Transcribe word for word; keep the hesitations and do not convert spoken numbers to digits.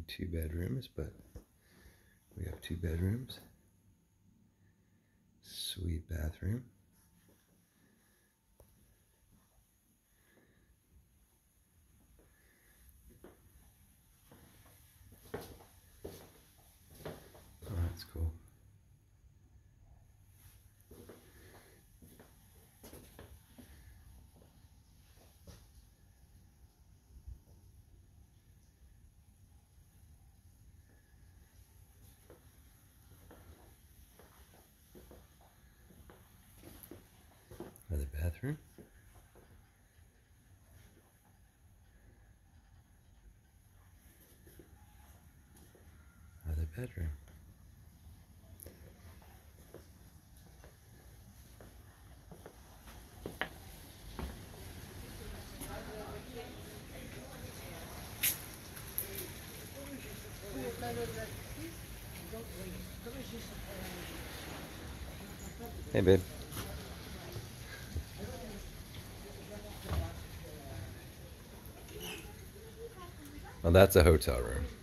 two bedrooms, but we have two bedrooms. Sweet bathroom. Oh, that's cool. Another bathroom. Another bedroom. Hey, babe. Well, that's a hotel room.